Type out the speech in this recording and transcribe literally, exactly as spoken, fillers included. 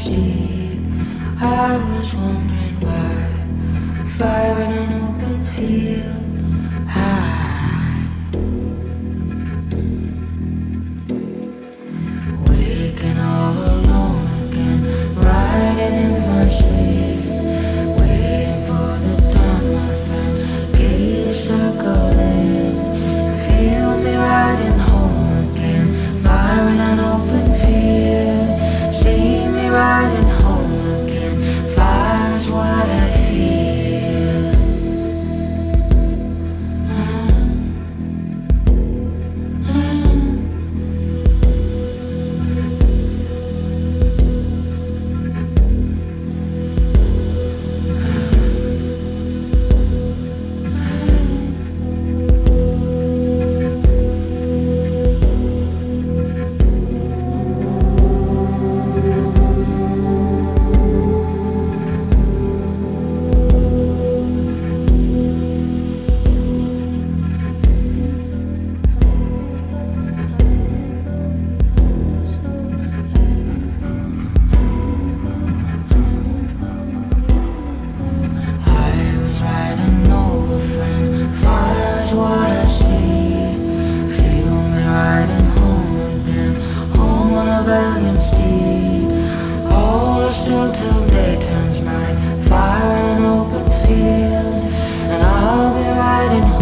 steed. I was wondering why, fire in an open field. High, waking all alone again, riding in my sleep, waiting for the time, my friend, gate is circling. Feel me riding home again, fire in an open field. See me riding home again, fire is what I feel. Till day turns night, fire in an open field, and I'll be riding home.